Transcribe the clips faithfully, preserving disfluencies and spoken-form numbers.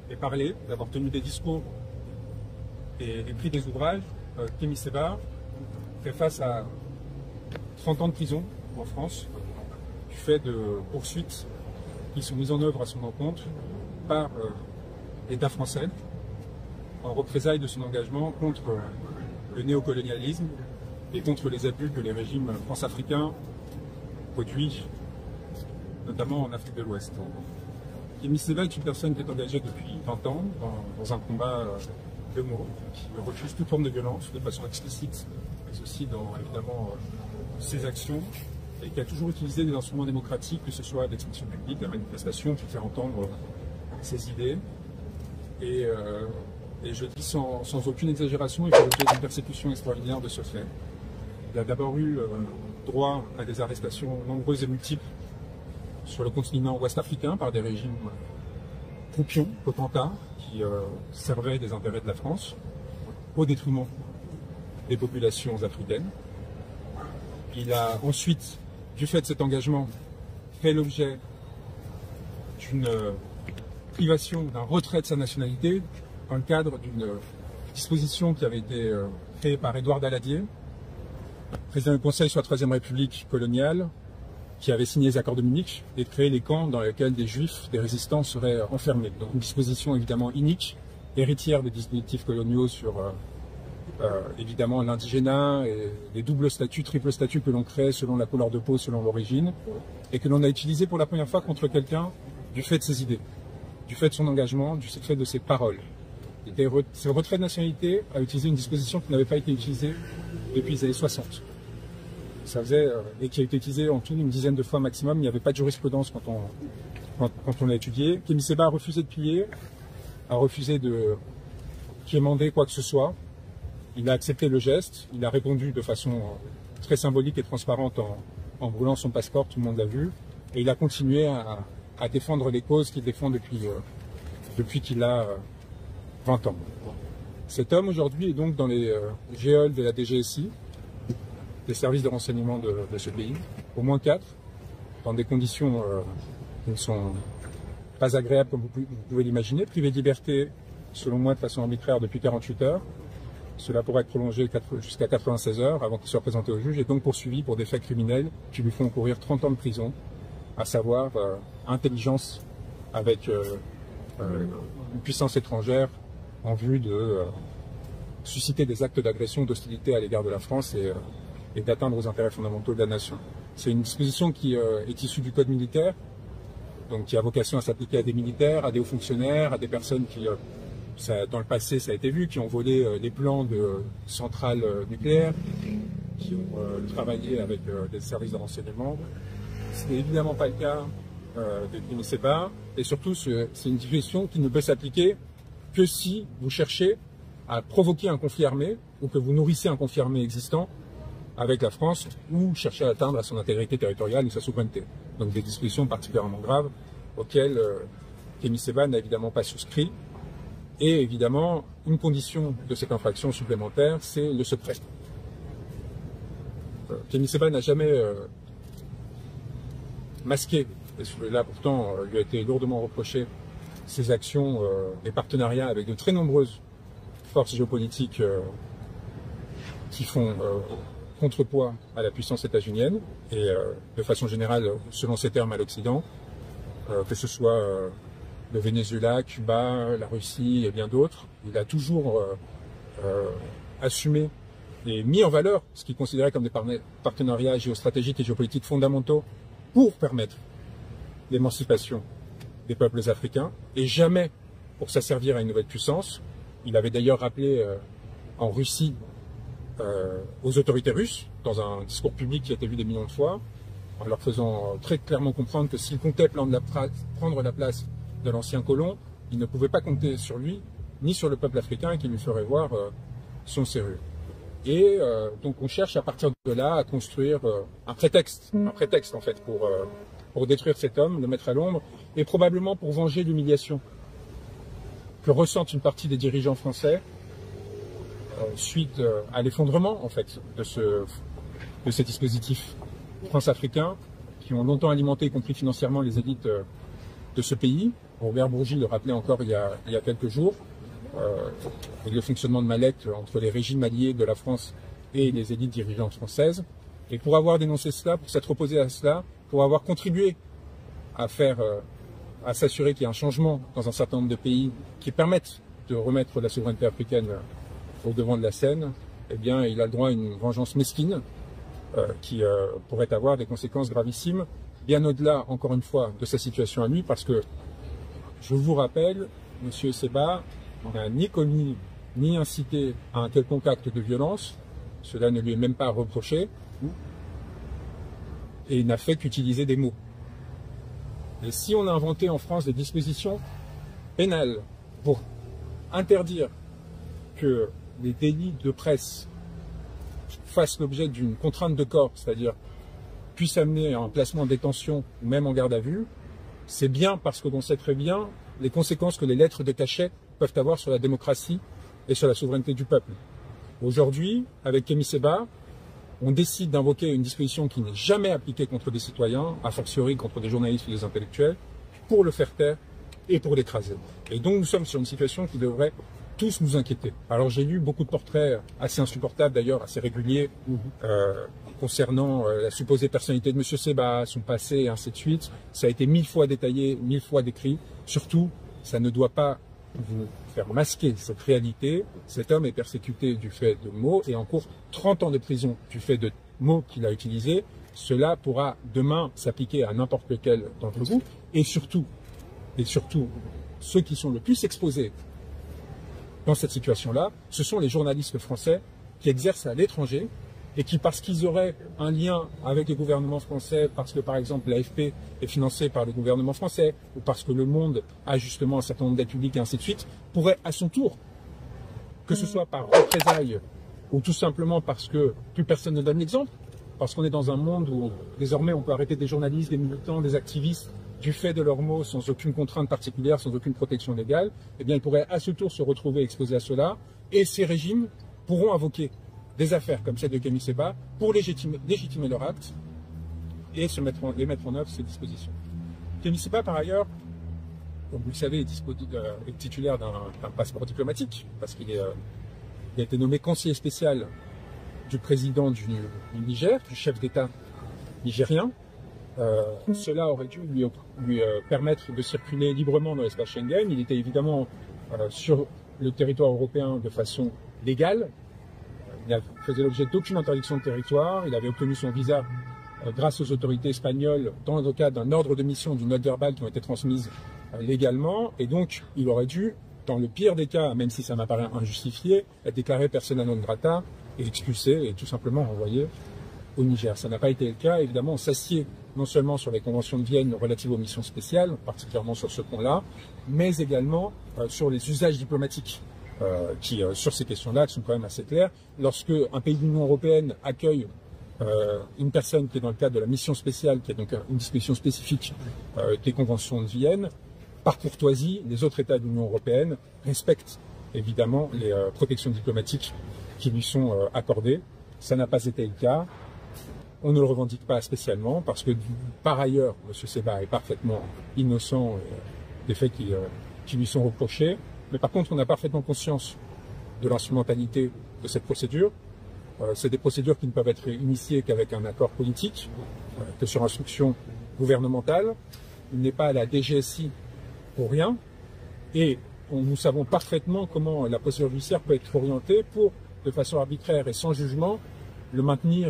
et parlé, d'avoir tenu des discours et écrit des ouvrages, euh, Kémy Séba fait face à trente ans de prison en France du fait de poursuites qui sont mises en œuvre à son encontre par euh, l'État français en représailles de son engagement contre euh, le néocolonialisme et contre les abus que les régimes france-africains produisent, notamment en Afrique de l'Ouest. Kémy Séba est une personne qui est engagée depuis vingt ans dans, dans un combat euh, de mots, qui refuse toute forme de violence de façon explicite, mais aussi dans évidemment euh, ses actions, et qui a toujours utilisé des instruments démocratiques, que ce soit l'expression publique, la manifestation, pour faire entendre euh, ses idées. Et, euh, et je dis sans, sans aucune exagération, il fait l'objet d'une persécution extraordinaire de ce fait. Il a d'abord eu euh, droit à des arrestations nombreuses et multiples sur le continent ouest africain par des régimes croupions, potentats, qui euh, servaient des intérêts de la France au détriment des populations africaines. Il a ensuite, du fait de cet engagement, fait l'objet d'une euh, privation, d'un retrait de sa nationalité dans le cadre d'une euh, disposition qui avait été euh, créée par Édouard Daladier, président du Conseil sur la Troisième République coloniale, qui avait signé les accords de Munich et créé les camps dans lesquels des juifs, des résistants seraient enfermés. Donc une disposition évidemment inique, héritière des dispositifs coloniaux sur euh, euh, évidemment l'indigénat et les doubles statuts, triples statuts que l'on crée selon la couleur de peau, selon l'origine, et que l'on a utilisé pour la première fois contre quelqu'un du fait de ses idées, du fait de son engagement, du fait de ses paroles. Et re ce retrait de nationalité a utilisé une disposition qui n'avait pas été utilisée depuis les années soixante. Ça faisait, euh, et qui a été utilisé en tout une dizaine de fois maximum. Il n'y avait pas de jurisprudence quand on, quand, quand on l'a étudié. Kémy Séba a refusé de plier, a refusé de quémander quoi que ce soit. Il a accepté le geste, il a répondu de façon euh, très symbolique et transparente en, en brûlant son passeport, tout le monde l'a vu. Et il a continué à, à défendre les causes qu'il défend depuis, euh, depuis qu'il a euh, vingt ans. Cet homme aujourd'hui est donc dans les euh, géoles de la D G S I, des services de renseignement de, de ce pays, au moins quatre, dans des conditions euh, qui ne sont pas agréables comme vous pouvez, vous pouvez l'imaginer, privé de liberté, selon moi, de façon arbitraire depuis quarante-huit heures. Cela pourrait être prolongé jusqu'à quatre-vingt-seize heures avant qu'il soit présenté au juge et donc poursuivi pour des faits criminels qui lui font courir trente ans de prison, à savoir euh, intelligence avec euh, euh, une puissance étrangère en vue de euh, susciter des actes d'agression, d'hostilité à l'égard de la France et, euh, et d'atteindre aux intérêts fondamentaux de la nation. C'est une disposition qui euh, est issue du code militaire, donc qui a vocation à s'appliquer à des militaires, à des hauts fonctionnaires, à des personnes qui, euh, ça, dans le passé, ça a été vu, qui ont volé euh, les plans de euh, centrales euh, nucléaires, qui ont euh, travaillé avec euh, des services de renseignement. Ce n'est évidemment pas le cas euh, de Kémy Séba, et surtout, c'est une disposition qui ne peut s'appliquer que si vous cherchez à provoquer un conflit armé ou que vous nourrissez un conflit armé existant avec la France ou cherchez à atteindre à son intégrité territoriale ou sa souveraineté. Donc des dispositions particulièrement graves auxquelles euh, Kémy Séba n'a évidemment pas souscrit. Et évidemment, une condition de cette infraction supplémentaire, c'est le secret. Euh, Kémy Séba n'a jamais euh, masqué, et là pourtant euh, lui a été lourdement reproché, ses actions euh, et partenariats avec de très nombreuses forces géopolitiques euh, qui font euh, contrepoids à la puissance états-unienne et euh, de façon générale, selon ces termes, à l'Occident, euh, que ce soit euh, le Venezuela, Cuba, la Russie et bien d'autres. Il a toujours euh, euh, assumé et mis en valeur ce qu'il considérait comme des partenariats géostratégiques et géopolitiques fondamentaux pour permettre l'émancipation des peuples africains et jamais pour s'asservir à une nouvelle puissance. Il avait d'ailleurs rappelé euh, en Russie euh, aux autorités russes, dans un discours public qui a été vu des millions de fois, en leur faisant très clairement comprendre que s'il comptait prendre la, prendre la place de l'ancien colon, il ne pouvait pas compter sur lui, ni sur le peuple africain, et qu'il lui ferait voir euh, son sérieux. Et euh, donc on cherche à partir de là à construire euh, un prétexte, un prétexte en fait pour, euh, pour détruire cet homme, le mettre à l'ombre, et probablement pour venger l'humiliation que ressentent une partie des dirigeants français euh, suite euh, à l'effondrement en fait de, ce, de ces dispositifs france-africains qui ont longtemps alimenté, y compris financièrement, les élites euh, de ce pays Robert Bourgi le rappelait encore il y a, il y a quelques jours, euh, et le fonctionnement de Malek entre les régimes alliés de la France et les élites dirigeantes françaises. Et pour avoir dénoncé cela, pour s'être opposé à cela, pour avoir contribué à faire, euh, à s'assurer qu'il y ait un changement dans un certain nombre de pays qui permettent de remettre la souveraineté africaine au devant de la scène, eh bien, il a le droit à une vengeance mesquine euh, qui euh, pourrait avoir des conséquences gravissimes, bien au-delà, encore une fois, de sa situation à lui, parce que, je vous rappelle, M. Seba n'a ni commis, ni incité à un quelconque acte de violence, cela ne lui est même pas reproché, et il n'a fait qu'utiliser des mots. Et si on a inventé en France des dispositions pénales pour interdire que les délits de presse fassent l'objet d'une contrainte de corps, c'est-à-dire puissent amener à un placement en détention ou même en garde à vue, c'est bien parce que l'on sait très bien les conséquences que les lettres de cachet peuvent avoir sur la démocratie et sur la souveraineté du peuple. Aujourd'hui, avec Kémy Séba, on décide d'invoquer une disposition qui n'est jamais appliquée contre des citoyens, a fortiori contre des journalistes ou des intellectuels, pour le faire taire et pour l'écraser. Et donc nous sommes sur une situation qui devrait tous nous inquiéter. Alors j'ai lu beaucoup de portraits assez insupportables d'ailleurs, assez réguliers, euh, concernant euh, la supposée personnalité de M. Séba, son passé et ainsi de suite. Ça a été mille fois détaillé, mille fois décrit. Surtout, ça ne doit pas vous faire masquer cette réalité. Cet homme est persécuté du fait de mots et encourt trente ans de prison du fait de mots qu'il a utilisés. Cela pourra demain s'appliquer à n'importe lequel d'entre vous. Et surtout, et surtout, ceux qui sont le plus exposés dans cette situation-là, ce sont les journalistes français qui exercent à l'étranger et qui, parce qu'ils auraient un lien avec le gouvernement français, parce que par exemple l'A F P est financé par le gouvernement français, ou parce que Le Monde a justement un certain nombre d'aides publiques et ainsi de suite, pourraient à son tour, que ce soit par représailles ou tout simplement parce que plus personne ne donne l'exemple, parce qu'on est dans un monde où désormais on peut arrêter des journalistes, des militants, des activistes du fait de leurs mots sans aucune contrainte particulière, sans aucune protection légale, eh bien ils pourraient à ce tour se retrouver exposés à cela, et ces régimes pourront invoquer des affaires comme celle de Kémy Séba pour légitimer, légitimer leur acte et se mettre en, et mettre en œuvre ces dispositions. Kémy Séba, par ailleurs, comme vous le savez, est, euh, est titulaire d'un passeport diplomatique, parce qu'il euh, a été nommé conseiller spécial du président du, du Niger, du chef d'État nigérien. Euh, cela aurait dû lui, lui euh, permettre de circuler librement dans l'espace Schengen. Il était évidemment euh, sur le territoire européen de façon légale. Il ne faisait l'objet d'aucune interdiction de territoire. Il avait obtenu son visa euh, grâce aux autorités espagnoles dans le cadre d'un ordre de mission, d'une note verbale qui ont été transmises euh, légalement. Et donc, il aurait dû, dans le pire des cas, même si ça m'apparaît injustifié, être déclaré persona non grata et expulsé et tout simplement renvoyé au Niger. Ça n'a pas été le cas. Évidemment, on s'assied non seulement sur les conventions de Vienne relatives aux missions spéciales, particulièrement sur ce point-là, mais également euh, sur les usages diplomatiques. Euh, qui, euh, sur ces questions-là, qui sont quand même assez claires. Lorsque un pays de l'Union européenne accueille euh, une personne qui est dans le cadre de la mission spéciale, qui est donc une disposition spécifique euh, des conventions de Vienne, par courtoisie, les autres États de l'Union européenne respectent évidemment les euh, protections diplomatiques qui lui sont euh, accordées. Ça n'a pas été le cas. On ne le revendique pas spécialement parce que, par ailleurs, M. Séba est parfaitement innocent euh, des faits qui, euh, qui lui sont reprochés. Mais par contre, on a parfaitement conscience de l'instrumentalité de cette procédure. Euh, c'est des procédures qui ne peuvent être initiées qu'avec un accord politique, euh, que sur instruction gouvernementale. Il n'est pas à la D G S I pour rien. Et on, nous savons parfaitement comment la procédure judiciaire peut être orientée pour, de façon arbitraire et sans jugement, le maintenir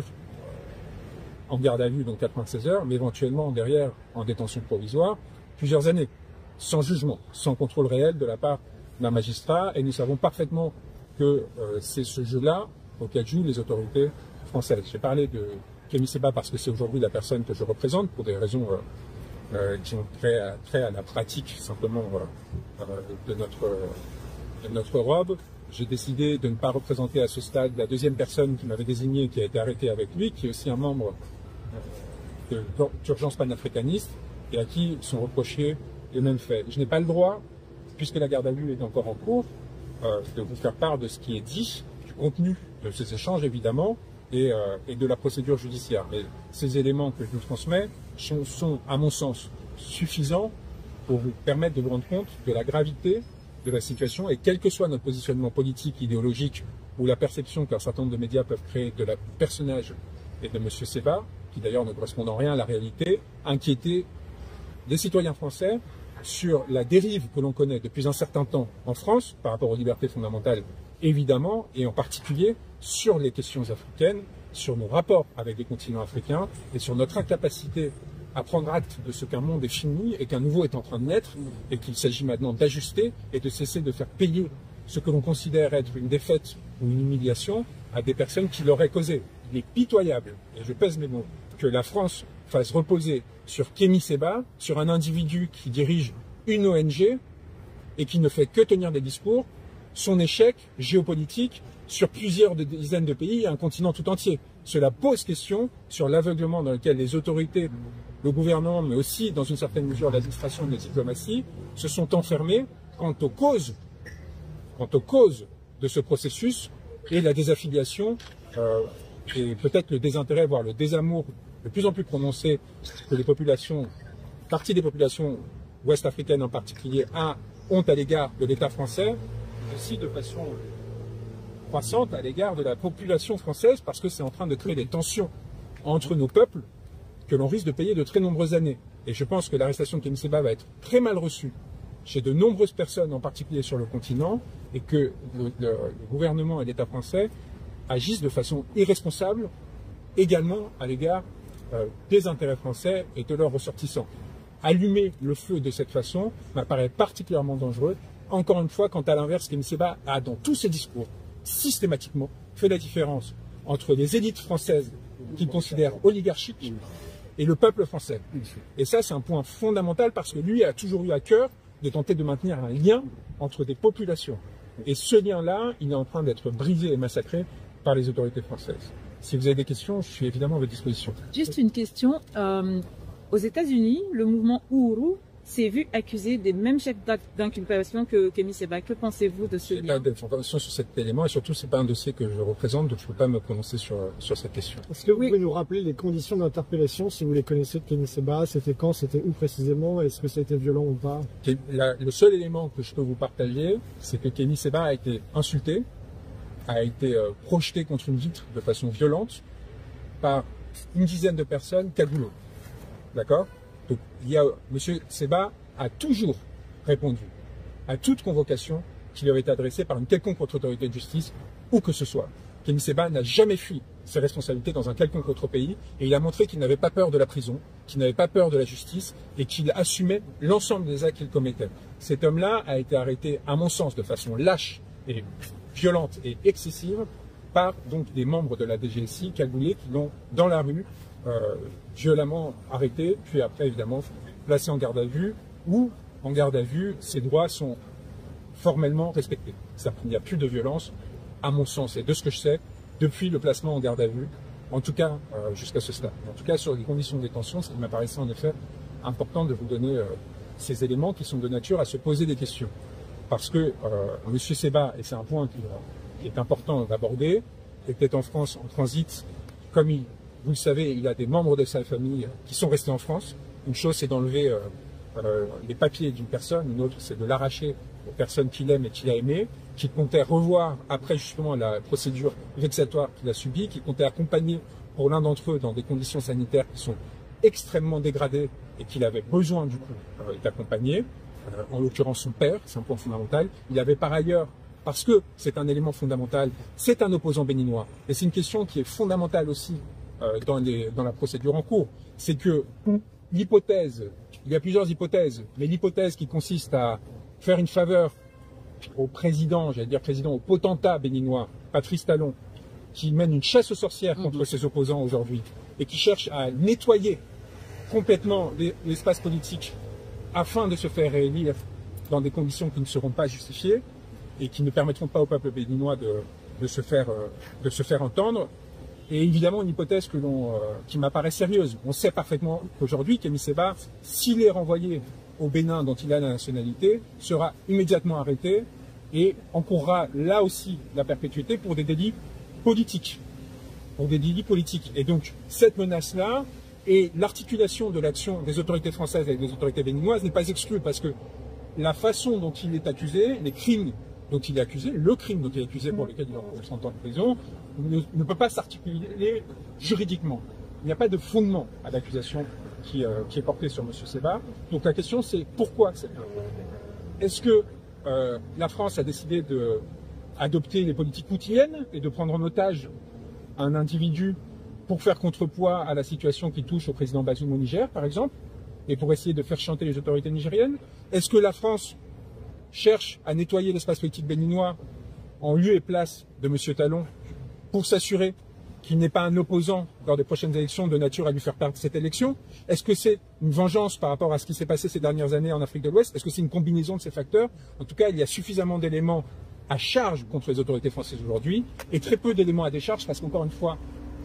en garde à vue, donc quatre-vingt-seize heures, mais éventuellement derrière en détention provisoire, plusieurs années, sans jugement, sans contrôle réel de la part d'un magistrat, et nous savons parfaitement que euh, c'est ce jeu-là auquel jouent les autorités françaises. J'ai parlé de Kémy Séba parce que c'est aujourd'hui la personne que je représente pour des raisons euh, euh, qui ont trait à, trait à la pratique simplement euh, de, notre, euh, de notre robe. J'ai décidé de ne pas représenter à ce stade la deuxième personne qui m'avait désigné, qui a été arrêtée avec lui, qui est aussi un membre euh, d'Urgence panafricaniste et à qui sont reprochés les mêmes faits. Je n'ai pas le droit, puisque la garde à vue est encore en cours, euh, de vous faire part de ce qui est dit, du contenu de ces échanges évidemment, et, euh, et de la procédure judiciaire. Mais ces éléments que je vous transmets sont, sont à mon sens, suffisants pour vous permettre de vous rendre compte de la gravité de la situation et quel que soit notre positionnement politique, idéologique ou la perception qu'un certain nombre de médias peuvent créer de la personnage et de M. Sebha, qui d'ailleurs ne correspond en rien à la réalité, inquiéter les citoyens français sur la dérive que l'on connaît depuis un certain temps en France par rapport aux libertés fondamentales, évidemment, et en particulier sur les questions africaines, sur nos rapports avec les continents africains et sur notre incapacité à prendre acte de ce qu'un monde est fini et qu'un nouveau est en train de naître et qu'il s'agit maintenant d'ajuster et de cesser de faire payer ce que l'on considère être une défaite ou une humiliation à des personnes qui l'auraient causé. Il est pitoyable, et je pèse mes mots, que la France fasse reposer sur Kémy Sebha, sur un individu qui dirige une O N G et qui ne fait que tenir des discours, son échec géopolitique sur plusieurs de dizaines de pays et un continent tout entier. Cela pose question sur l'aveuglement dans lequel les autorités, le gouvernement, mais aussi dans une certaine mesure l'administration et la diplomatie, se sont enfermés quant aux causes, quant aux causes de ce processus et la désaffiliation euh, et peut-être le désintérêt, voire le désamour de plus en plus prononcé que les populations, partie des populations ouest-africaines en particulier, a, ont à l'égard de l'État français, aussi de façon croissante à l'égard de la population française, parce que c'est en train de créer des tensions entre nos peuples que l'on risque de payer de très nombreuses années. Et je pense que l'arrestation de Kémy Sebha va être très mal reçue chez de nombreuses personnes, en particulier sur le continent, et que le, le, le gouvernement et l'État français agissent de façon irresponsable également à l'égard euh, des intérêts français et de leurs ressortissants. Allumer le feu de cette façon m'apparaît particulièrement dangereux. Encore une fois, quand à l'inverse, Kémy Sebha a dans tous ses discours systématiquement fait la différence entre les élites françaises qu'il considère oligarchiques et le peuple français. Et ça, c'est un point fondamental parce que lui a toujours eu à cœur de tenter de maintenir un lien entre des populations. Et ce lien-là, il est en train d'être brisé et massacré par les autorités françaises. Si vous avez des questions, je suis évidemment à votre disposition. Juste une question. Euh, aux États-Unis, le mouvement Uhuru s'est vu accusé des mêmes chefs d'inculpation que Kémy Sebha. Que pensez-vous de ce lien? Je n'ai pas d'informations sur cet élément et surtout, ce n'est pas un dossier que je représente, donc je ne peux pas me prononcer sur, sur cette question. Est-ce que vous oui. pouvez nous rappeler les conditions d'interpellation, si vous les connaissez, de Kémy Sebha? C'était quand? C'était où précisément? Est-ce que ça a été violent ou pas? La, le seul élément que je peux vous partager, c'est que Kémy Sebha a été insulté, a été euh, projeté contre une vitre de façon violente par une dizaine de personnes cagoulées. D'accord? Donc, il y a, M. Sebha a toujours répondu à toute convocation qui lui avait été adressée par une quelconque autre autorité de justice, où que ce soit. Kémy Sebha n'a jamais fui ses responsabilités dans un quelconque autre pays, et il a montré qu'il n'avait pas peur de la prison, qu'il n'avait pas peur de la justice, et qu'il assumait l'ensemble des actes qu'il commettait. Cet homme-là a été arrêté, à mon sens, de façon lâche et violente et excessive, par donc des membres de la D G S I cagoulés qui l'ont, dans la rue, Euh, violemment arrêté, puis après évidemment placé en garde à vue, où en garde à vue, ses droits sont formellement respectés. Il n'y a plus de violence, à mon sens, et de ce que je sais, depuis le placement en garde à vue, en tout cas euh, jusqu'à ce stade. En tout cas, sur les conditions de détention, ce qui m'apparaissait en effet important de vous donner euh, ces éléments qui sont de nature à se poser des questions. Parce que euh, M. Sebha, et c'est un point qui, euh, qui est important d'aborder, était en France en transit, comme il Vous le savez, il a des membres de sa famille qui sont restés en France. Une chose, c'est d'enlever euh, euh, les papiers d'une personne. Une autre, c'est de l'arracher aux personnes qu'il aime et qu'il a aimées, qu'il comptait revoir après justement la procédure vexatoire qu'il a subie, qu'il comptait accompagner pour l'un d'entre eux dans des conditions sanitaires qui sont extrêmement dégradées et qu'il avait besoin du coup euh, d'accompagner. Euh, en l'occurrence son père, c'est un point fondamental. Il avait par ailleurs, parce que c'est un élément fondamental, c'est un opposant béninois. Et c'est une question qui est fondamentale aussi Euh, dans, les, dans la procédure en cours, c'est que l'hypothèse, il y a plusieurs hypothèses, mais l'hypothèse qui consiste à faire une faveur au président, j'allais dire président, au potentat béninois, Patrice Talon, qui mène une chasse aux sorcières contre mmh. ses opposants aujourd'hui, et qui cherche à nettoyer complètement l'espace politique afin de se faire réélire dans des conditions qui ne seront pas justifiées et qui ne permettront pas au peuple béninois de, de, se, faire, de se faire entendre. Et évidemment, une hypothèse que l'on, euh, qui m'apparaît sérieuse. On sait parfaitement qu'aujourd'hui, Kémy Sebha, s'il est renvoyé au Bénin dont il a la nationalité, sera immédiatement arrêté et encourra là aussi la perpétuité pour des délits politiques. Pour des délits politiques. Et donc, cette menace-là, Et l'articulation de l'action des autorités françaises avec des autorités béninoises n'est pas exclue parce que la façon dont il est accusé, les crimes dont il est accusé, le crime dont il est accusé pour lequel il a trente ans de prison, ne, ne peut pas s'articuler juridiquement. Il n'y a pas de fondement à l'accusation qui, euh, qui est portée sur M. Sebha. Donc la question c'est pourquoi cette Est-ce que euh, la France a décidé d'adopter les politiques poutiniennes et de prendre en otage un individu pour faire contrepoids à la situation qui touche au président Bazoum au Niger, par exemple, et pour essayer de faire chanter les autorités nigériennes? Est-ce que la France cherche à nettoyer l'espace politique béninois en lieu et place de M. Talon pour s'assurer qu'il n'est pas un opposant lors des prochaines élections de nature à lui faire perdre cette élection? Est-ce que c'est une vengeance par rapport à ce qui s'est passé ces dernières années en Afrique de l'Ouest? Est-ce que c'est une combinaison de ces facteurs? En tout cas, il y a suffisamment d'éléments à charge contre les autorités françaises aujourd'hui et très peu d'éléments à décharge parce qu'encore une fois,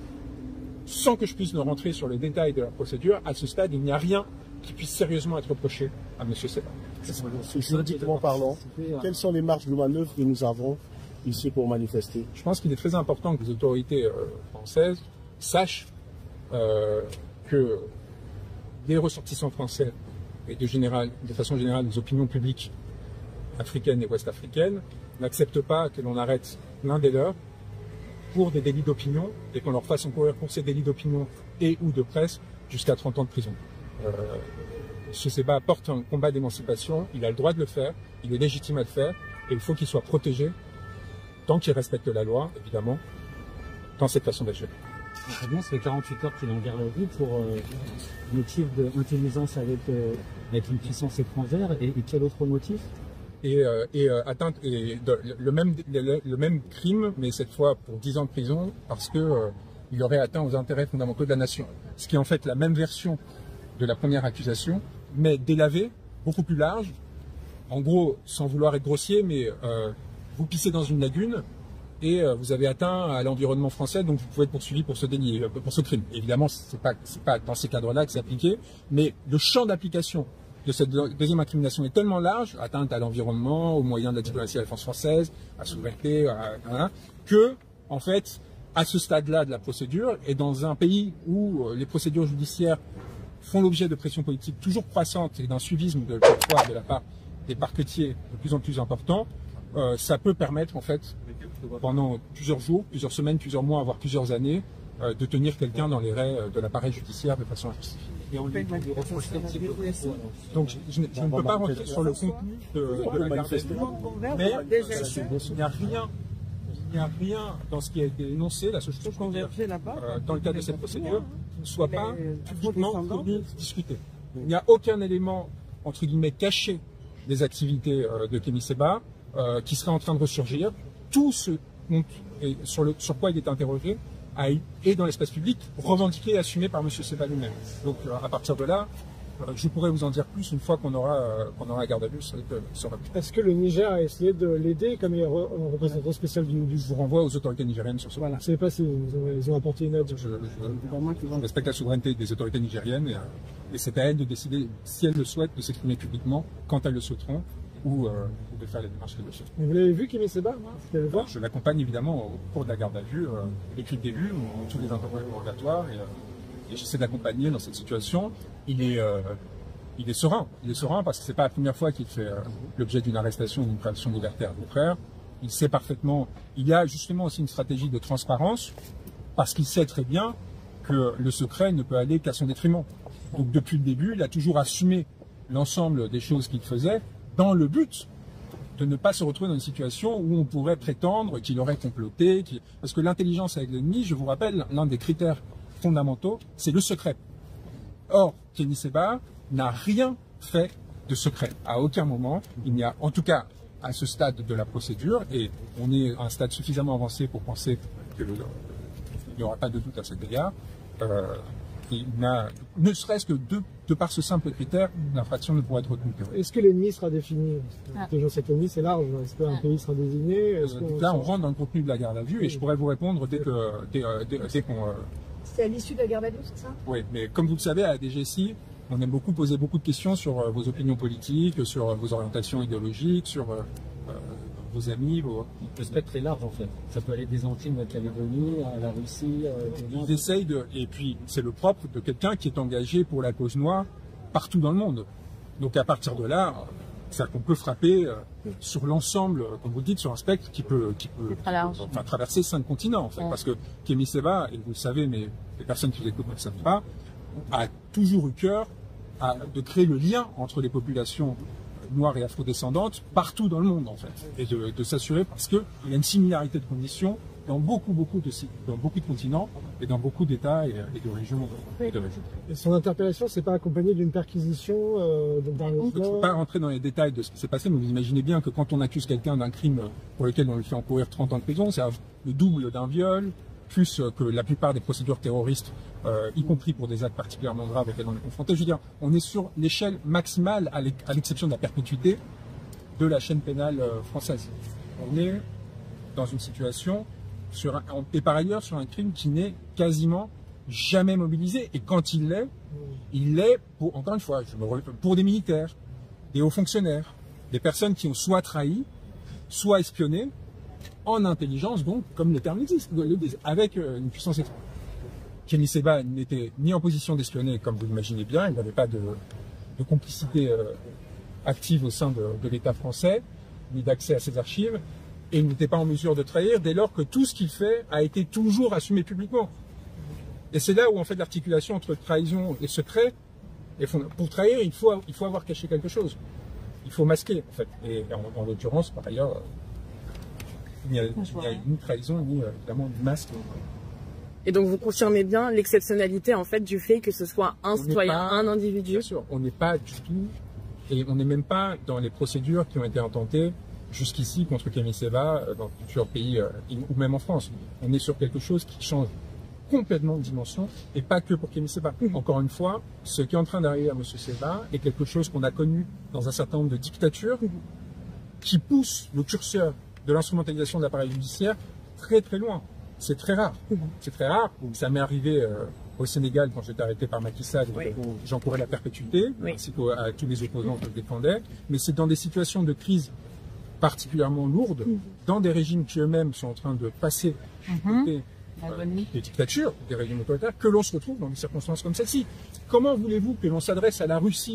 sans que je puisse ne rentrer sur les détails de la procédure, à ce stade, il n'y a rien qui puisse sérieusement être reproché à M. Sebha. Juridiquement parlant, quelles sont les marges de manœuvre que nous avons ici pour manifester? Je pense qu'il est très important que les autorités euh, françaises sachent euh, que les ressortissants français et de, général, de façon générale les opinions publiques africaines et ouest-africaines n'acceptent pas que l'on arrête l'un des leurs pour des délits d'opinion et qu'on leur fasse encourir pour ces délits d'opinion et ou de presse jusqu'à trente ans de prison. Euh, M. Sebha porte un combat d'émancipation, il a le droit de le faire, il est légitime à le faire et il faut qu'il soit protégé tant qu'il respecte la loi, évidemment, dans cette façon d'agir. Très bien, ça fait quarante-huit heures qu'il est en garde à vue pour euh, motif d'intelligence avec, euh, avec une puissance étrangère et, et quel autre motif? Et, euh, et euh, atteinte et de, le même le, le même crime, mais cette fois pour dix ans de prison parce que euh, il aurait atteint aux intérêts fondamentaux de la nation. Ce qui est en fait la même version de la première accusation, mais délavée, beaucoup plus large. En gros, sans vouloir être grossier, mais euh, vous pissez dans une lagune et euh, vous avez atteint à l'environnement français, donc vous pouvez être poursuivi pour ce délit, pour ce crime. Évidemment, c'est pas c'est pas dans ces cadres-là que c'est appliqué, mais le champ d'application de cette deuxième incrimination est tellement large, atteinte à l'environnement, aux moyens de la diplomatie et de la défense française, à la souveraineté, à, à, à, que, en fait, à ce stade-là de la procédure, et dans un pays où les procédures judiciaires font l'objet de pressions politiques toujours croissantes et d'un suivisme de, parfois de la part des parquetiers de plus en plus important, euh, ça peut permettre, en fait, pendant plusieurs jours, plusieurs semaines, plusieurs mois, voire plusieurs années, euh, de tenir quelqu'un dans les raies de l'appareil judiciaire de façon injustifiée. Donc je, je, je ne peux pas rentrer sur le contenu de, de la garde à vue, mais il n'y a rien, il n'y a rien dans ce qui a été énoncé, la seule chose qu'on veut dire, euh, dans le cadre de cette procédure, qui ne soit pas publiquement connu, discuté. Il n'y a aucun élément, entre guillemets, caché des activités euh, de Kémy Sebha euh, qui serait en train de ressurgir. Tout ce et sur, le, sur quoi il est interrogé a et dans l'espace public revendiqué et assumé par M. Sebha lui-même. Donc euh, à partir de là, euh, je pourrais vous en dire plus une fois qu'on aura euh, qu'on aura la garde à vue sur le. Est-ce que le Niger a essayé de l'aider comme il est re, représentant spécial du, du... Je vous renvoie aux autorités nigériennes sur ce point. Voilà. Je ne sais pas s'ils ont, ils ont apporté une aide. Je, je, je respecte la souveraineté des autorités nigériennes et, et c'est à elles de décider, si elles le souhaitent, de s'exprimer publiquement quand elles le souhaiteront. Ou, euh, ou de faire les démarches qu'elle le souhaite. Vous l'avez vu, Kémy Sebha? Je l'accompagne évidemment au cours de la garde à vue, euh, l'équipe des vues, ou tous les interrogatoires, et, euh, et j'essaie d'accompagner dans cette situation. Il est, euh, il est serein, il est serein parce que c'est pas la première fois qu'il fait euh, l'objet d'une arrestation ou d'une privation de liberté arbitraire. Il sait parfaitement, il y a justement aussi une stratégie de transparence parce qu'il sait très bien que le secret ne peut aller qu'à son détriment. Donc depuis le début, il a toujours assumé l'ensemble des choses qu'il faisait dans le but de ne pas se retrouver dans une situation où on pourrait prétendre qu'il aurait comploté, qu'il... parce que l'intelligence avec l'ennemi, je vous rappelle, l'un des critères fondamentaux, c'est le secret. Or, Kémy Sebha n'a rien fait de secret. À aucun moment, il n'y a, en tout cas, à ce stade de la procédure, et on est à un stade suffisamment avancé pour penser qu'il n'y aura pas de doute à cet égard, euh, il n'a, ne serait-ce que de, de par ce simple critère, l'infraction ne pourrait être retenue. Est-ce que l'ennemi sera défini? ah. Toujours cet ennemi, c'est large. Est-ce qu'un ah. pays sera désigné? euh, on Là, on rentre dans le contenu de la garde à vue, oui. Et je pourrais vous répondre dès que dès, dès, dès qu'on. Euh... C'est à l'issue de la garde à vue, c'est ça? Oui, mais comme vous le savez, à la D G S I, on aime beaucoup poser beaucoup de questions sur euh, vos opinions politiques, sur euh, vos orientations idéologiques, sur euh, euh, vos amis, vos... Le spectre est large en fait. Ça peut aller des Antilles, de la Calédonie, à la Russie. Euh, Ils essayent de... Et puis, c'est le propre de quelqu'un qui est engagé pour la cause noire partout dans le monde. Donc, à partir de là, c'est-à-dire qu'on peut frapper euh, sur l'ensemble, comme vous le dites, sur un spectre qui peut, qui peut enfin, traverser cinq continents, en fait. Ouais. Parce que Kémy Séba, et vous le savez, mais les personnes qui vous écoutent ne le savent pas, a toujours eu cœur à, de créer le lien entre les populations noires et afrodescendantes partout dans le monde, en fait. Et de, de s'assurer, parce qu'il y a une similarité de conditions dans beaucoup, beaucoup de, dans beaucoup de continents et dans beaucoup d'États et, et de régions. Et, de régions. Et son interpellation, c'est pas accompagné d'une perquisition euh, dans le Je ne peux pas rentrer dans les détails de ce qui s'est passé, mais vous imaginez bien que quand on accuse quelqu'un d'un crime pour lequel on lui fait encourir trente ans de prison, c'est le double d'un viol, plus que la plupart des procédures terroristes, euh, y compris pour des actes particulièrement graves auxquels on est confronté. Je veux dire, on est sur l'échelle maximale, à l'exception de la perpétuité, de la chaîne pénale euh, française. On est dans une situation Sur un, et par ailleurs sur un crime qui n'est quasiment jamais mobilisé. Et quand il l'est, il l'est, pour, encore une fois, je me relève, pour des militaires, des hauts fonctionnaires, des personnes qui ont soit trahi, soit espionné, en intelligence, donc, comme les termes existent, avec une puissance étrangère. Kémy Séba n'était ni en position d'espionner, comme vous l'imaginez bien, il n'avait pas de, de complicité euh, active au sein de, de l'État français, ni d'accès à ses archives. Et il n'était pas en mesure de trahir dès lors que tout ce qu'il fait a été toujours assumé publiquement. Et c'est là où on fait de l'articulation entre trahison et secret. Et pour trahir, il faut, il faut avoir caché quelque chose. Il faut masquer, en fait. Et en, en l'occurrence, par ailleurs, il n'y a, il y a ni trahison, ni évidemment ni masque. Et donc vous confirmez bien l'exceptionnalité en fait du fait que ce soit un on citoyen, pas, un individu. Bien sûr, on n'est pas du tout, et on n'est même pas dans les procédures qui ont été intentées jusqu'ici contre Kémy Séba dans plusieurs pays euh, ou même en France. On est sur quelque chose qui change complètement de dimension et pas que pour Kémy Séba. Mmh. Encore une fois, ce qui est en train d'arriver à M. Séba est quelque chose qu'on a connu dans un certain nombre de dictatures mmh. qui pousse le curseur de l'instrumentalisation de l'appareil judiciaire très très loin. C'est très rare. Mmh. C'est très rare. Ça m'est arrivé euh, au Sénégal quand j'étais arrêté par Macky Sall, oui. où j'encourais la perpétuité, oui. ainsi qu'à tous les opposants que je défendais. Mais c'est dans des situations de crise particulièrement lourdes, mmh. dans des régimes qui eux-mêmes sont en train de passer mmh. des, euh, des dictatures, des régimes autoritaires, que l'on se retrouve dans des circonstances comme celle-ci. Comment voulez-vous que l'on s'adresse à la Russie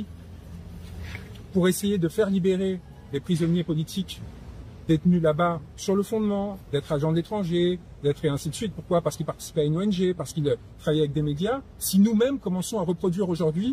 pour essayer de faire libérer les prisonniers politiques détenus là-bas sur le fondement d'être agents de l'étranger, d'être et ainsi de suite? Pourquoi? Parce qu'ils participaient à une O N G, parce qu'ils travaillaient avec des médias. Si nous-mêmes commençons à reproduire aujourd'hui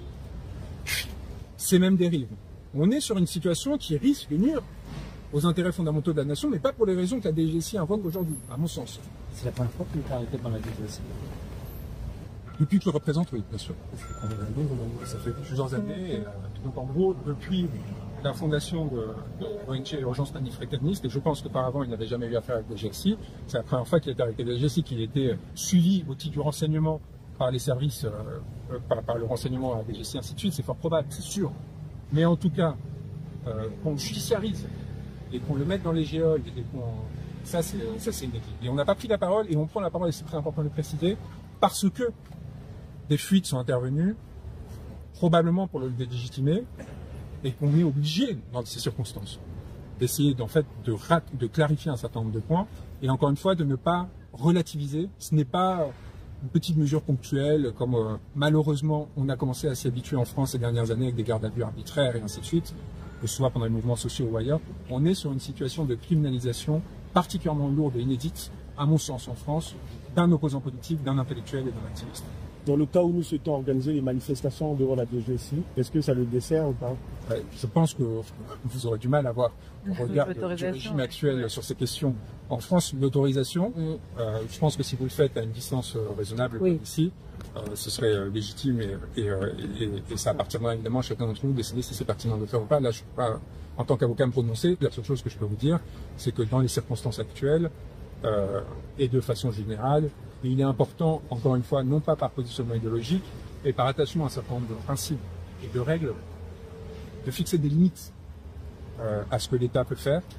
ces mêmes dérives, on est sur une situation qui risque de nuire aux intérêts fondamentaux de la nation, mais pas pour les raisons que la D G S I invoque aujourd'hui, à mon sens. C'est la première fois que vous êtes arrêté par la D G S I? Depuis que je le représente, oui, bien sûr. Ça fait plusieurs années. Et, euh, donc en gros, depuis la fondation de, de l'O N G Urgence Manifréterniste, et je pense qu'auparavant il n'avait jamais eu affaire avec la D G S I, c'est la première fois qu'il était arrêté avec la D G S I, qu'il était suivi au titre du renseignement par les services, euh, par, par le renseignement à la D G S I, ainsi de suite, c'est fort probable, c'est sûr. Mais en tout cas, euh, qu'on judiciarise et qu'on le mette dans les géoles, et qu'on... ça c'est inédit. Et on n'a pas pris la parole, et on prend la parole, et c'est très important de le préciser, parce que des fuites sont intervenues, probablement pour le délégitimer, et qu'on est obligé, dans ces circonstances, d'essayer en fait de, de clarifier un certain nombre de points, et encore une fois de ne pas relativiser. Ce n'est pas une petite mesure ponctuelle, comme euh, malheureusement on a commencé à s'y habituer en France ces dernières années avec des gardes à vue arbitraires et ainsi de suite, que ce soit pendant les mouvements sociaux ou ailleurs. On est sur une situation de criminalisation particulièrement lourde et inédite, à mon sens en France, d'un opposant politique, d'un intellectuel et d'un activiste. Dans le cas où nous souhaitons organiser les manifestations devant la D G S I, est-ce que ça le dessert ou pas? Ouais, je pense que vous aurez du mal à avoir le regard du régime actuel sur ces questions. En France, l'autorisation, mm. euh, je pense que si vous le faites à une distance euh, raisonnable oui. ici, euh, ce serait euh, légitime et, et, euh, et, et ça appartiendra évidemment à chacun d'entre nous de décider si c'est pertinent de le faire ou pas. Là, je ne peux pas, en tant qu'avocat, me prononcer. La seule chose que je peux vous dire, c'est que dans les circonstances actuelles, euh, et de façon générale, il est important, encore une fois, non pas par positionnement idéologique, mais par attachement à un certain nombre de principes et de règles, de fixer des limites euh, à ce que l'État peut faire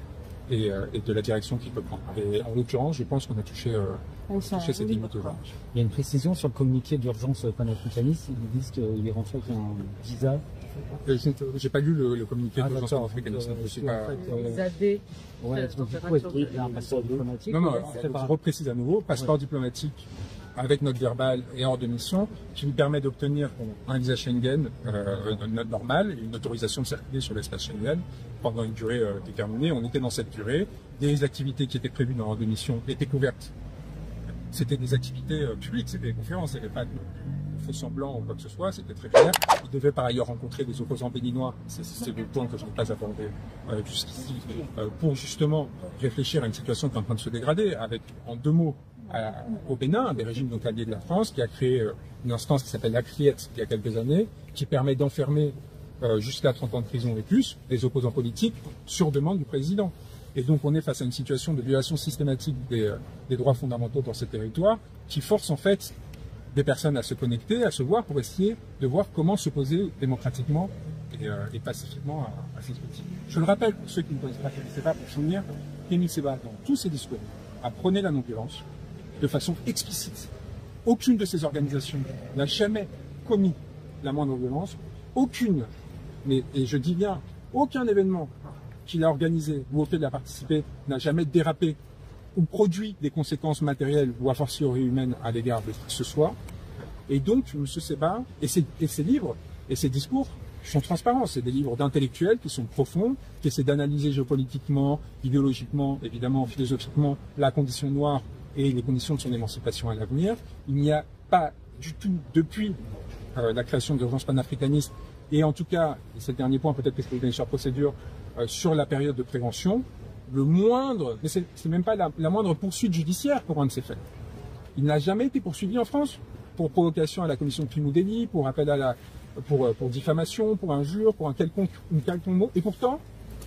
et, euh, et de la direction qu'il peut prendre. Et en l'occurrence, je pense qu'on a touché, euh, touché cette limite aujourd'hui. Il y a une précision sur le communiqué d'urgence panafricaniste. Ils disent qu'il est rentré avec un visa. Euh, J'ai pas lu le, le communiqué Ah, d'urgence d'accord. panafricaniste. Euh, Je sais en pas. fait, euh, Les A D. Ouais, donc, du coup, est-ce qu'il y a un passeport diplomatique? Non, non, C'est je pas- reprécise à nouveau, passeport diplomatique avec note verbale et hors de mission, qui nous permet d'obtenir un visa Schengen, euh, une note normale, et une autorisation de circuler sur l'espace Schengen pendant une durée euh, déterminée. On était dans cette durée. Des activités qui étaient prévues dans hors de mission étaient couvertes. C'était des activités euh, publiques, c'était des conférences, il n'y avait pas de faux semblant ou quoi que ce soit, c'était très clair. Il devait par ailleurs rencontrer des opposants béninois, c'est le point que je n'ai pas abordé euh, jusqu'ici, euh, pour justement réfléchir à une situation qui est en train de se dégrader, avec, en deux mots, à, au Bénin, des régimes donc alliés de la France, qui a créé euh, une instance qui s'appelle la Criette il y a quelques années, qui permet d'enfermer euh, jusqu'à trente ans de prison et plus des opposants politiques sur demande du président. Et donc on est face à une situation de violation systématique des, euh, des droits fondamentaux dans ces territoires, qui force en fait des personnes à se connecter, à se voir, pour essayer de voir comment se poser démocratiquement et, euh, et pacifiquement à, à ces outils. Je le rappelle pour ceux qui ne connaissent pas Kémy Séba, pour souvenir, Kémy Séba, dans tous ses discours, a prôné la non-violence de façon explicite. Aucune de ces organisations n'a jamais commis la moindre violence. Aucune, mais, et je dis bien, aucun événement qu'il a organisé ou auquel il a participé n'a jamais dérapé ou produit des conséquences matérielles ou a fortiori humaines à l'égard de qui que ce soit. Et donc, M. Séba et ses, et ses livres et ses discours sont transparents. C'est des livres d'intellectuels qui sont profonds, qui essaient d'analyser géopolitiquement, idéologiquement, évidemment, philosophiquement, la condition noire et les conditions de son émancipation à l'avenir. Il n'y a pas du tout, depuis euh, la création de l'urgence panafricaniste, et en tout cas, et c'est le dernier point, peut-être que c'est une sur procédure, euh, sur la période de prévention, le moindre, mais c'est même pas la, la moindre poursuite judiciaire pour un de ces faits. Il n'a jamais été poursuivi en France pour provocation à la commission de crime ou délit, pour appel à la, pour, pour diffamation, pour injure, pour un quelconque, une quelconque mot. Et pourtant,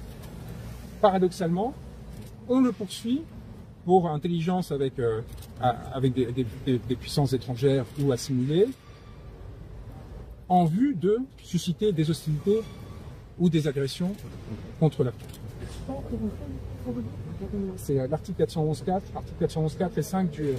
paradoxalement, on le poursuit pour intelligence avec, euh, avec des, des, des, des puissances étrangères ou assimilées, en vue de susciter des hostilités ou des agressions contre la France. C'est l'article quatre cent onze point quatre, article quatre cent onze point quatre et cinq du... Euh,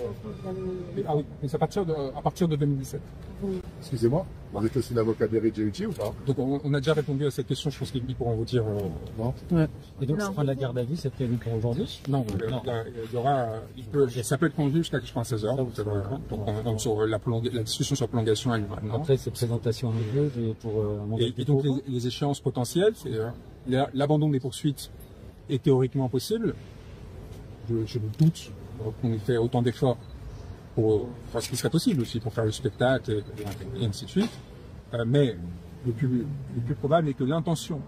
ah oui, mais c'est à partir de, à partir de deux mille dix-sept. Excusez-moi, vous êtes aussi l'avocat d'Éric Djewiti ou pas? Donc on, on a déjà répondu à cette question, je pense qu'ils pourront vous dire... Euh, non. Ouais. Et donc, fin de la garde à vue, c'est prévu pour aujourd'hui? Non, euh, non. Là, il y aura... Il peut, ça peut être conduit jusqu'à seize heures. Donc, euh, donc on, on, sur la, la discussion sur la prolongation elle maintenant. Après, c'est présentation en jeu pour... Euh, et, et donc les, les échéances potentielles, c'est euh, l'abandon des poursuites est théoriquement possible. Je, je me doute qu'on ait fait autant d'efforts pour faire ce qui serait possible aussi, pour faire le spectacle et, et ainsi de suite. Euh, mais le plus, le plus probable est que l'intention,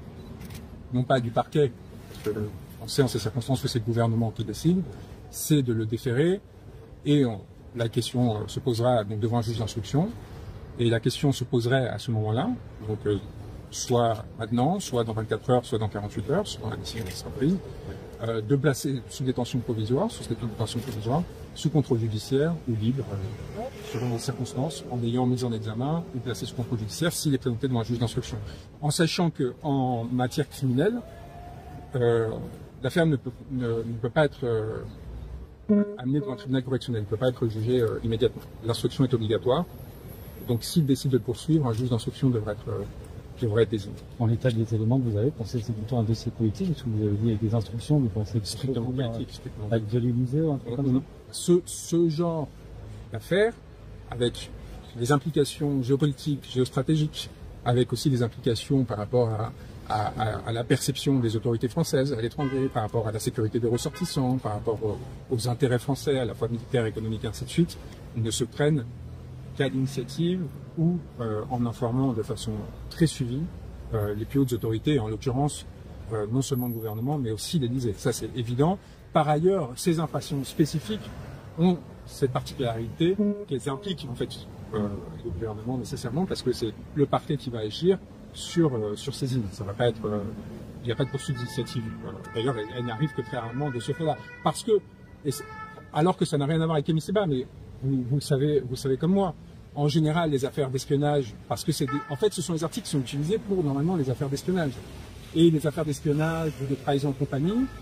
non pas du parquet, parce que on sait en ces circonstances que c'est le gouvernement qui décide, c'est de le déférer, et on, la question euh, se posera donc devant un juge d'instruction, et la question se poserait à ce moment-là, donc euh, soit maintenant, soit dans vingt-quatre heures, soit dans quarante-huit heures, soit la décision qui sera prise, euh, de placer sous détention provisoire, sous détention provisoire, sous contrôle judiciaire ou libre, euh, selon les circonstances, en ayant mis en examen ou placé sous contrôle judiciaire s'il est présenté devant un juge d'instruction. En sachant que en matière criminelle, euh, l'affaire ne peut, ne, ne peut pas être euh, amenée devant un tribunal correctionnel, ne peut pas être jugée euh, immédiatement. L'instruction est obligatoire, donc s'il décide de le poursuivre, un juge d'instruction devrait être euh, devrait être désigné. En l'état des éléments que vous avez, pensez que c'est plutôt un dossier politique, parce que vous avez dit avec des instructions, vous pensez que c'est strictement politique, à être violalisé ou un truc comme ça? Ce, ce genre d'affaires, avec des implications géopolitiques, géostratégiques, avec aussi des implications par rapport à, à, à, à la perception des autorités françaises à l'étranger, par rapport à la sécurité des ressortissants, par rapport aux, aux intérêts français, à la fois militaires, économiques, et ainsi de suite, ne se prennent qu'à l'initiative ou euh, en informant de façon très suivie euh, les plus hautes autorités, en l'occurrence euh, non seulement le gouvernement, mais aussi l'Élysée. Ça, c'est évident. Par ailleurs, ces infractions spécifiques ont cette particularité qu'elles impliquent en fait euh, le gouvernement nécessairement, parce que c'est le parquet qui va agir sur euh, sur ces îles. Ça va pas être, euh, il n'y a pas de poursuite d'initiative. Voilà. D'ailleurs, elle, elle n'arrive que très rarement de ce fait-là, parce que et alors que ça n'a rien à voir avec Kémy Séba, mais vous, vous le savez, vous le savez comme moi. En général, les affaires d'espionnage, parce que c'est des... en fait, ce sont les articles qui sont utilisés pour normalement les affaires d'espionnage. Et les affaires d'espionnage ou de trahison et compagnie,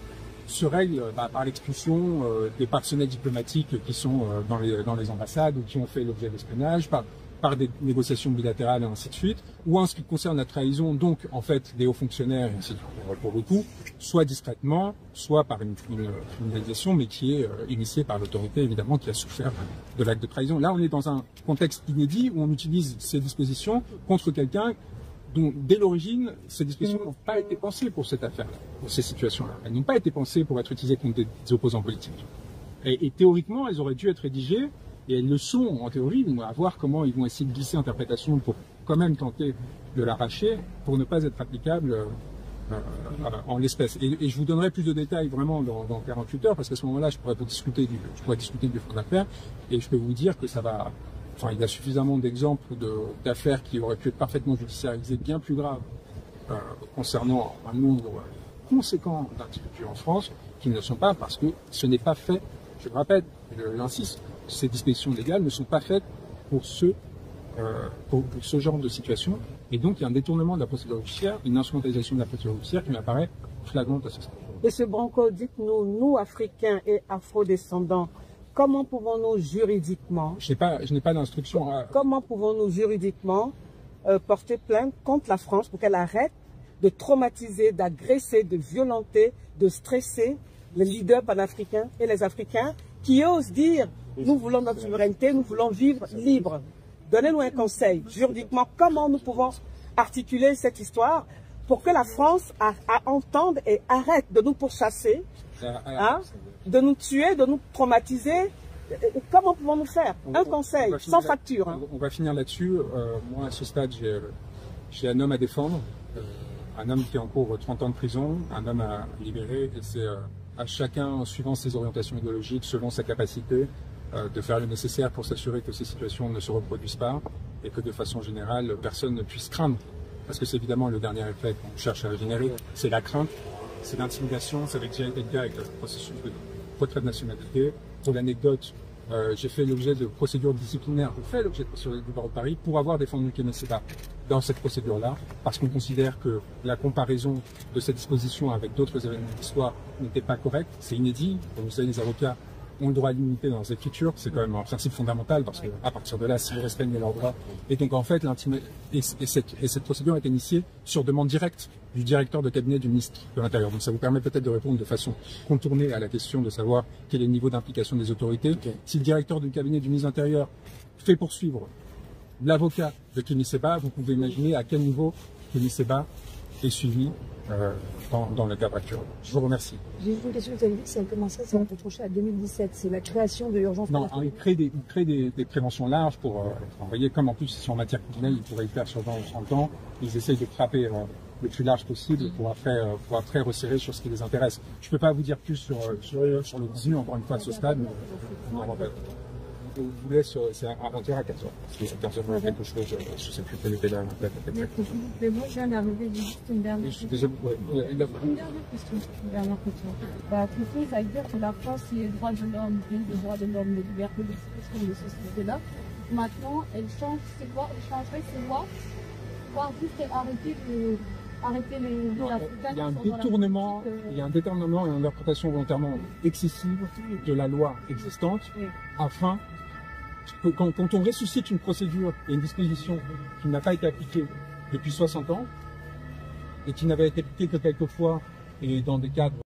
se règle bah, par l'expulsion euh, des personnels diplomatiques qui sont euh, dans, les, dans les ambassades ou qui ont fait l'objet d'espionnage, par, par des négociations bilatérales et ainsi de suite, ou en ce qui concerne la trahison, donc en fait des hauts fonctionnaires, et ainsi de suite, pour le coup, soit discrètement, soit par une, une criminalisation, mais qui est euh, initiée par l'autorité évidemment qui a souffert de l'acte de trahison. Là, on est dans un contexte inédit où on utilise ces dispositions contre quelqu'un dont, dès l'origine, ces dispositions n'ont pas été pensées pour cette affaire-là, pour ces situations-là. Elles n'ont pas été pensées pour être utilisées contre des, des opposants politiques. Et, et théoriquement, elles auraient dû être rédigées, et elles le sont en théorie, mais on va voir comment ils vont essayer de glisser interprétation pour quand même tenter de l'arracher, pour ne pas être applicable euh, euh, en l'espèce. Et, et je vous donnerai plus de détails vraiment dans, dans quarante-huit heures, parce qu'à ce moment-là, je pourrais vous discuter du, je pourrais discuter du fond d'affaires, et je peux vous dire que ça va. Enfin, il y a suffisamment d'exemples de, d'affaires qui auraient pu être parfaitement judiciarisées, bien plus graves, euh, concernant un nombre conséquent d'individus en France, qui ne le sont pas parce que ce n'est pas fait, je le répète, je l'insiste, ces dispositions légales ne sont pas faites pour ce, euh, pour, pour ce genre de situation. Et donc, il y a un détournement de la procédure judiciaire, une instrumentalisation de la procédure judiciaire qui m'apparaît flagrante à ce stade. Monsieur Branco, dites-nous, nous, Africains et Afro-descendants, comment pouvons-nous juridiquement, je n'ai pas, je n'ai pas d'instruction. À... Comment pouvons-nous juridiquement euh, porter plainte contre la France pour qu'elle arrête de traumatiser, d'agresser, de violenter, de stresser les leaders panafricains et les Africains qui osent dire nous voulons notre souveraineté, nous voulons vivre libre. Donnez-nous un conseil juridiquement, comment nous pouvons articuler cette histoire pour que la France a, a entende et arrête de nous pourchasser, hein, de nous tuer, de nous traumatiser. Comment pouvons-nous faire? Un conseil, sans facture. Hein. On va finir là-dessus. Euh, moi, à ce stade, j'ai, j'ai un homme à défendre, euh, un homme qui encourt trente ans de prison, un homme à libérer, et c'est euh, à chacun, suivant ses orientations idéologiques, selon sa capacité, euh, de faire le nécessaire pour s'assurer que ces situations ne se reproduisent pas et que de façon générale, personne ne puisse craindre. Parce que c'est évidemment le dernier effet qu'on cherche à générer, c'est la crainte, c'est l'intimidation, ça avait déjà été le cas avec le processus de retrait de nationalité. Pour l'anecdote, euh, j'ai fait l'objet de procédures disciplinaires, j'ai fait l'objet de procédures du barreau de Paris pour avoir défendu Kémy Séba dans cette procédure-là, parce qu'on considère que la comparaison de cette disposition avec d'autres événements de l'histoire n'était pas correcte, c'est inédit. Comme vous savez, les avocats ont le droit à l'immunité dans leurs écritures, c'est quand même un principe fondamental, parce que à partir de là, si vous restreignez leurs droits, et donc en fait, l'intime et, et, cette, et cette procédure est initiée sur demande directe du directeur de cabinet du ministre de l'Intérieur. Donc ça vous permet peut-être de répondre de façon contournée à la question de savoir quel est le niveau d'implication des autorités. Okay. Si le directeur du cabinet du ministre de l'Intérieur fait poursuivre l'avocat de Kémy Séba, vous pouvez imaginer à quel niveau Kémy Séba est suivi euh, dans, dans le cadre actuel. Je vous remercie. J'ai une question, vous avez dit que ça a commencé, ça a été reproché à deux mille dix-sept, c'est la création de l'urgence. Non, il crée des, il crée des, des préventions larges pour, euh, vous voyez, comme en plus c'est en matière criminelle, ils pourraient le faire sur vingt ou trente ans, ils essayent de frapper euh, le plus large possible pour après, euh, pour après resserrer sur ce qui les intéresse. Je ne peux pas vous dire plus sur, sur, sur le contenu, encore une fois, à ce stade, mais non, en fait, je vous laisse, c'est avant-hier à quatre heures. Parce que c'est quinze heures, quelque chose, je ne sais plus quelle était la date. Mais moi, je viens d'arriver, j'ai juste une dernière question. Désolé, ouais, une dernière question. Une dernière question. Bah, tout ça veut dire que la France, c'est les droits de l'homme, les droits de l'homme, les libertés d'expression de ces sociétés-là. Maintenant, elle change ses lois, elle changerait ses lois pour juste arrêter de. Arrêter les, les non, il y a un détournement, euh... il y a un détournement et une interprétation volontairement excessive de la loi existante, oui. Afin que quand, quand on ressuscite une procédure et une disposition qui n'a pas été appliquée depuis soixante ans et qui n'avait été appliquée que quelques fois et dans des cadres